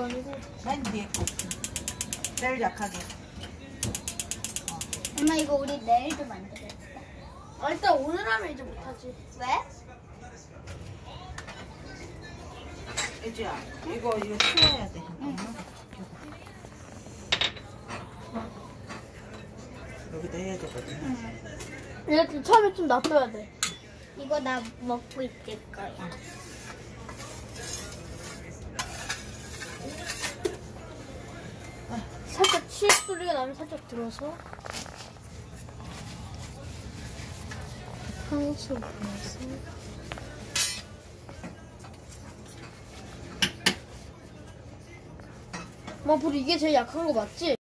거 아니고. 맨 뒤에 거. 제일 약하게. 엄마 이거 우리 내일도 만들겠다. 일단 오늘 하면 이제 못하지. 왜? 애지야, 이거 치워야 돼. 여기다 해야 되거든. 이렇게 처음에 좀 놔둬야 돼. 이거 나 먹고 있을 거야. 살짝 치읓 소리가 나면 살짝 들어서. 한국수 보내서. 불 이게 제일 약한 거 맞지?